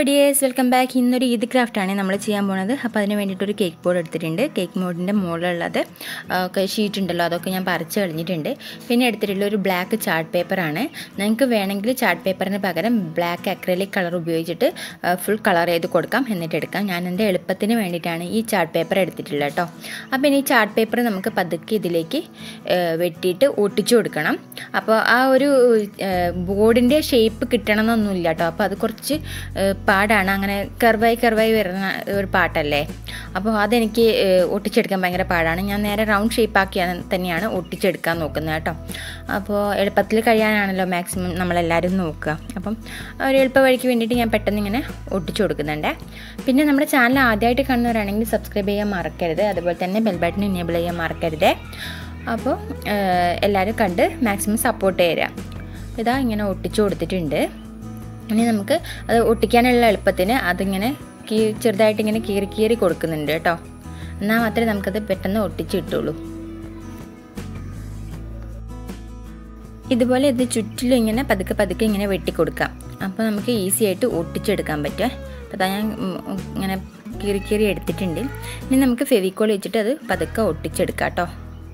dears, welcome back. ഇന്നൊരു Eid craft ആണ് നമ്മൾ ചെയ്യാൻ പോകുന്നത്. അപ്പോൾ അതിന് വേണ്ടിയിട്ട് ഒരു കേക്ക് ബോർഡ് എടുത്തിട്ടുണ്ട്. കേക്ക് ബോർഡിൻ്റെ മുകളിലുള്ളത് ഷീറ്റ് ഉണ്ടല്ലോ, അതൊക്കെ ഞാൻ പറിച്ച് കളഞ്ഞിട്ടുണ്ട്. പിന്നെ എടുത്തിട്ടുള്ള ഒരു ബ്ലാക്ക് ചാർട്ട് പേപ്പറാണ്. നിങ്ങൾക്ക് വേണമെങ്കിൽ ചാർട്ട് പേപ്പറിന് പകരം ബ്ലാക്ക് അക്രലിക് കളർ ഉപയോഗിച്ചിട്ട് ഫുൾ കളർ ചെയ്ത് കൊടുക്കാം, എന്നിട്ട് എടുക്കാം. ഞാൻ എൻ്റെ എളുപ്പത്തിന് വേണ്ടിയിട്ടാണ് ഈ ചാർട്ട് പേപ്പർ എടുത്തിട്ടുള്ളത് കേട്ടോ. അപ്പോൾ ഇനി ഈ ചാർട്ട് പേപ്പർ നമുക്ക് പതുക്കെ ഇതിലേക്ക് വെട്ടിയിട്ട് ഒട്ടിച്ചു കൊടുക്കണം. അപ്പോൾ ആ ഒരു ബോർഡിൻ്റെ ഷേപ്പ് കിട്ടണമെന്നൊന്നുമില്ല കേട്ടോ. അപ്പോൾ അത് കുറച്ച് പാടാണ്, അങ്ങനെ കർവായി വരുന്ന ഒരു പാട്ടല്ലേ. അപ്പോൾ അതെനിക്ക് ഒട്ടിച്ചെടുക്കാൻ ഭയങ്കര പാടാണ്. ഞാൻ നേരെ റൗണ്ട് ഷേപ്പാക്കിയാൽ തന്നെയാണ് ഒട്ടിച്ചെടുക്കാൻ നോക്കുന്നത് കേട്ടോ. അപ്പോൾ എളുപ്പത്തിൽ കഴിയാനാണല്ലോ മാക്സിമം നമ്മളെല്ലാവരും നോക്കുക. അപ്പം ഒരു എളുപ്പ വഴിക്ക് വേണ്ടിയിട്ട് ഞാൻ പെട്ടെന്ന് ഇങ്ങനെ ഒട്ടിച്ചു കൊടുക്കുന്നുണ്ട്. പിന്നെ നമ്മുടെ ചാനൽ ആദ്യമായിട്ട് കാണുന്നവരാണെങ്കിൽ സബ്സ്ക്രൈബ് ചെയ്യാൻ മറക്കരുത്, അതുപോലെ തന്നെ ബെൽ ബട്ടൺ എനേബിൾ ചെയ്യാൻ മറക്കരുത്. അപ്പോൾ എല്ലാവരും കണ്ട് മാക്സിമം സപ്പോർട്ട് തരാം. ഇതാ ഇങ്ങനെ ഒട്ടിച്ചു കൊടുത്തിട്ടുണ്ട്. ഇനി നമുക്ക് അത് ഒട്ടിക്കാനുള്ള എളുപ്പത്തിന് അതിങ്ങനെ ചെറുതായിട്ട് ഇങ്ങനെ കീറി കൊടുക്കുന്നുണ്ട് കേട്ടോ. എന്നാൽ മാത്രമേ നമുക്കത് പെട്ടെന്ന് ഒട്ടിച്ചിട്ടുള്ളൂ. ഇതുപോലെ ഇത് ചുറ്റിലും ഇങ്ങനെ പതുക്കെ ഇങ്ങനെ വെട്ടിക്കൊടുക്കാം. അപ്പോൾ നമുക്ക് ഈസി ആയിട്ട് ഒട്ടിച്ചെടുക്കാൻ പറ്റും. അപ്പോൾ ഞാൻ ഇങ്ങനെ കീറി എടുത്തിട്ടുണ്ട്. ഇനി നമുക്ക് ഫെവിക്കോൾ വെച്ചിട്ട് അത് പതുക്കെ ഒട്ടിച്ചെടുക്കാം കേട്ടോ.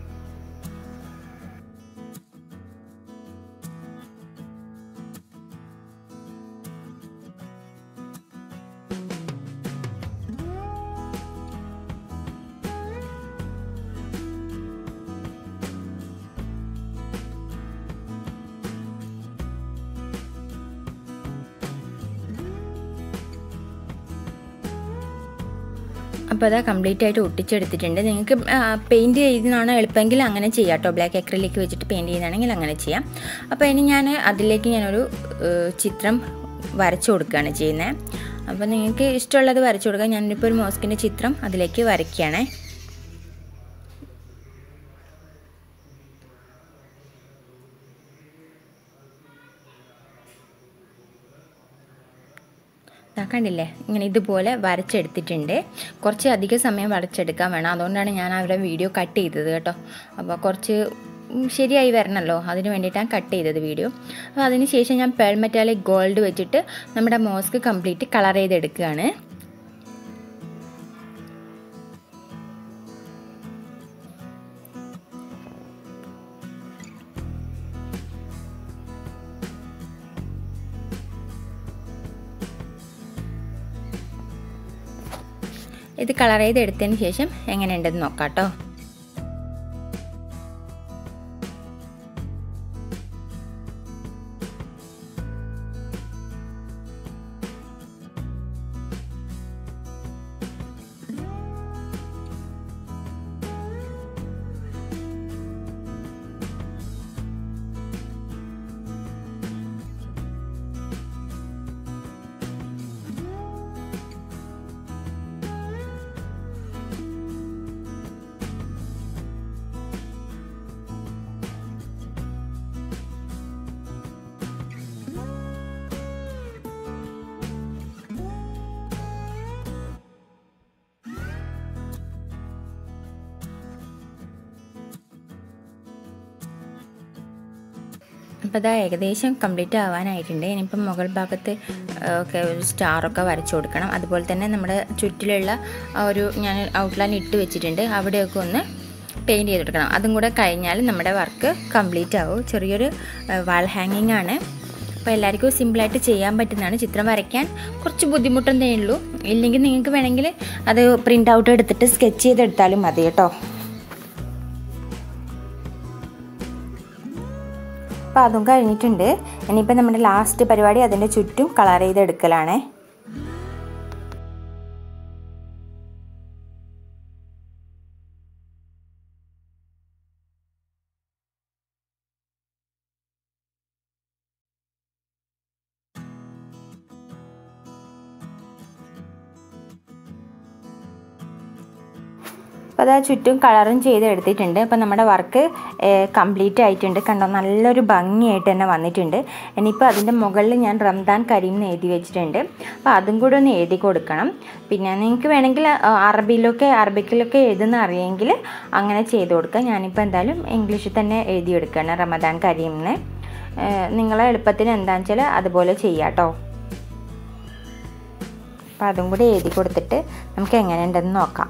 അപ്പോൾ അത് കംപ്ലീറ്റ് ആയിട്ട് ഒട്ടിച്ചെടുത്തിട്ടുണ്ട്. നിങ്ങൾക്ക് പെയിൻറ്റ് ചെയ്യുന്നതാണ് എളുപ്പമെങ്കിൽ അങ്ങനെ ചെയ്യാം കേട്ടോ. ബ്ലാക്ക് അക്രിലിക് വെച്ചിട്ട് പെയിൻറ്റ് ചെയ്യുന്നതാണെങ്കിൽ അങ്ങനെ ചെയ്യാം. അപ്പോൾ ഇനി അതിലേക്ക് ഞാനൊരു ചിത്രം വരച്ചു കൊടുക്കുകയാണ് ചെയ്യുന്നത്. അപ്പോൾ നിങ്ങൾക്ക് ഇഷ്ടമുള്ളത് വരച്ചു കൊടുക്കാം. ഞാനിപ്പോൾ ഒരു മോസ്കിൻ്റെ ചിത്രം അതിലേക്ക് വരയ്ക്കുകയാണേ. കണ്ടില്ലേ, ഇങ്ങനെ ഇതുപോലെ വരച്ചെടുത്തിട്ടുണ്ട്. കുറച്ച് അധിക സമയം വരച്ചെടുക്കാൻ വേണം, അതുകൊണ്ടാണ് ഞാൻ അവരുടെ വീഡിയോ കട്ട് ചെയ്തത് കേട്ടോ. അപ്പോൾ കുറച്ച് ശരിയായി വരണമല്ലോ, അതിന് വേണ്ടിയിട്ടാണ് കട്ട് ചെയ്തത് വീഡിയോ. അപ്പോൾ അതിന് ശേഷം ഞാൻ പേൾ മെറ്റാലിക് ഗോൾഡ് വെച്ചിട്ട് നമ്മുടെ മോസ്ക് കംപ്ലീറ്റ് കളർ ചെയ്തെടുക്കുകയാണ്. ഇത് കളർ ചെയ്തെടുത്തതിന് ശേഷം എങ്ങനെയുണ്ടെന്ന് നോക്കാം കേട്ടോ. അപ്പോൾ ഇതാ ഏകദേശം കംപ്ലീറ്റ് ആവാനായിട്ടുണ്ട്. ഇനിയിപ്പം മുകൾ ഭാഗത്ത് ഒക്കെ ഒരു സ്റ്റാറൊക്കെ വരച്ചു കൊടുക്കണം. അതുപോലെ തന്നെ നമ്മുടെ ചുറ്റിലുള്ള ഒരു ഞാൻ ഔട്ട്ലൈൻ ഇട്ട് വെച്ചിട്ടുണ്ട്, അവിടെയൊക്കെ ഒന്ന് പെയിൻറ്റ് ചെയ്തെടുക്കണം. അതും കൂടെ കഴിഞ്ഞാൽ നമ്മുടെ വർക്ക് കംപ്ലീറ്റ് ആവും. ചെറിയൊരു വാൾ ഹാങ്ങിങ് ആണ്. അപ്പോൾ എല്ലാവർക്കും സിമ്പിളായിട്ട് ചെയ്യാൻ പറ്റുന്നതാണ്. ചിത്രം വരയ്ക്കാൻ കുറച്ച് ബുദ്ധിമുട്ടെന്നേ ഉള്ളൂ. ഇല്ലെങ്കിൽ നിങ്ങൾക്ക് വേണമെങ്കിൽ അത് പ്രിൻ്റ് ഔട്ട് എടുത്തിട്ട് സ്കെച്ച് ചെയ്തെടുത്താലും മതി കേട്ടോ. അപ്പോൾ അതും കഴിഞ്ഞിട്ടുണ്ട്. ഇനിയിപ്പോൾ നമ്മുടെ ലാസ്റ്റ് പരിപാടി അതിൻ്റെ ചുറ്റും കളർ ചെയ്തെടുക്കലാണ്. അപ്പോൾ അത് ചുറ്റും കളറും ചെയ്തെടുത്തിട്ടുണ്ട്. അപ്പോൾ നമ്മുടെ വർക്ക് കംപ്ലീറ്റ് ആയിട്ടുണ്ട്. കണ്ടോ, നല്ലൊരു ഭംഗിയായിട്ട് തന്നെ വന്നിട്ടുണ്ട്. ഇനിയിപ്പോൾ അതിൻ്റെ മുകളിൽ ഞാൻ റംദാൻ കരീം എന്ന് എഴുതി വെച്ചിട്ടുണ്ട്. അപ്പോൾ അതും കൂടെ ഒന്ന് എഴുതി കൊടുക്കണം. പിന്നെ നിങ്ങൾക്ക് വേണമെങ്കിൽ അറബിക്കിലൊക്കെ എഴുതുന്ന അറിയെങ്കിൽ അങ്ങനെ ചെയ്ത് കൊടുക്കുക. ഞാനിപ്പോൾ എന്തായാലും ഇംഗ്ലീഷിൽ തന്നെ എഴുതിയെടുക്കുകയാണ് റമദാൻ കരീം എന്ന്. നിങ്ങളെ എളുപ്പത്തിന് എന്താണെന്ന് വെച്ചാൽ അതുപോലെ ചെയ്യാം കേട്ടോ. അപ്പോൾ അതും കൂടി എഴുതി കൊടുത്തിട്ട് നമുക്ക് എങ്ങനെയുണ്ടെന്ന് നോക്കാം.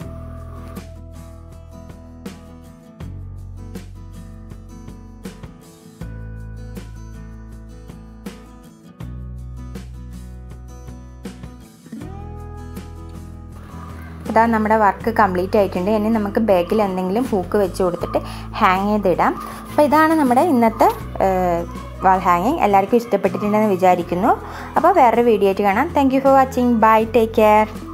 ഇതാ നമ്മുടെ വർക്ക് കംപ്ലീറ്റ് ആയിട്ടുണ്ട്. ഇനി നമുക്ക് ബാഗിൽ എന്തെങ്കിലും ഹൂക്ക് വെച്ച് കൊടുത്തിട്ട് ഹാങ് ചെയ്തിടാം. അപ്പോൾ ഇതാണ് നമ്മുടെ ഇന്നത്തെ വാൾ ഹാങ്ങിങ്. എല്ലാവർക്കും ഇഷ്ടപ്പെട്ടിട്ടുണ്ടെന്ന് വിചാരിക്കുന്നു. അപ്പോൾ വേറൊരു വീഡിയോ ആയിട്ട് കാണാം. Thank you for watching. Bye, take care.